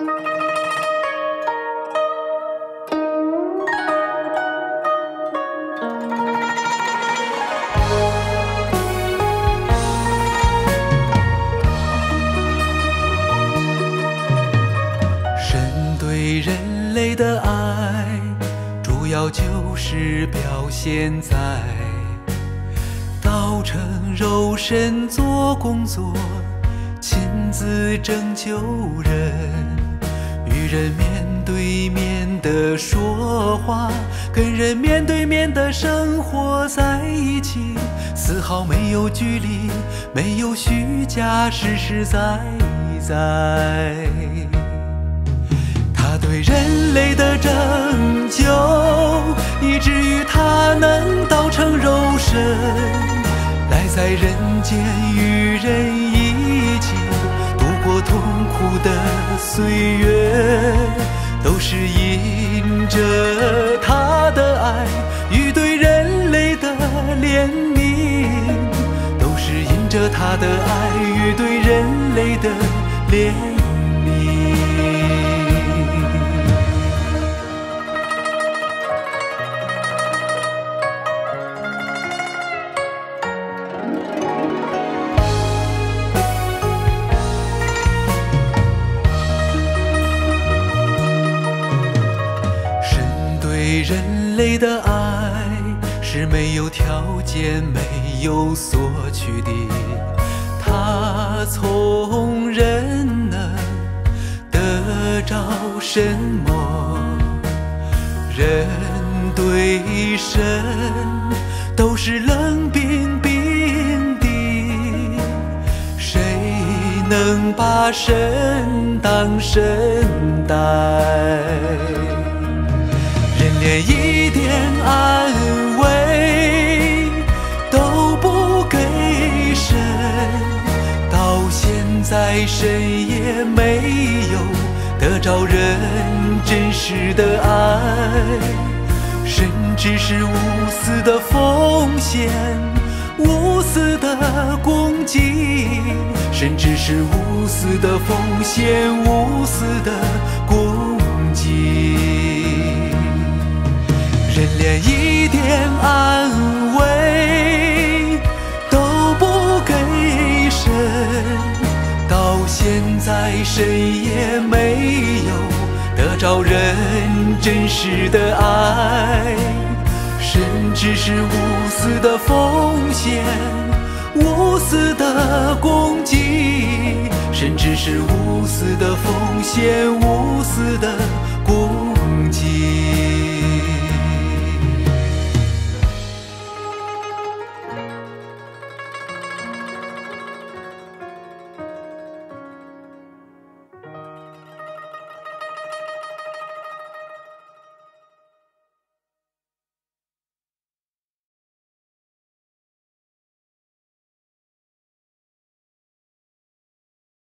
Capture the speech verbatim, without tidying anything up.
对人类的爱，主要就是表现在道成肉身做工作，亲自拯救人，与人面对面的说话，跟人面对面的生活在一起，丝毫没有距离，没有虚假，实实在在。他对人类的拯救，以至于他能道成肉身，来在人间与人一起度过痛苦的岁月，都是因着他的爱与对人类的怜悯，都是因着他的爱与对人类的怜悯。对人类的爱是没有条件，没有索取的，他从人能得着什么？人对神都是冷冰冰的，谁能把神当神待？连一点安慰都不给神，到现在神也没有得着人真实的爱，神只是无私的奉献，无私的供给，神只是无私的奉献，无私的供给。人连一点安慰都不给神，到现在神也没有得着人真实的爱，神只是无私的奉献，无私的供给，神只是无私的奉献，无私的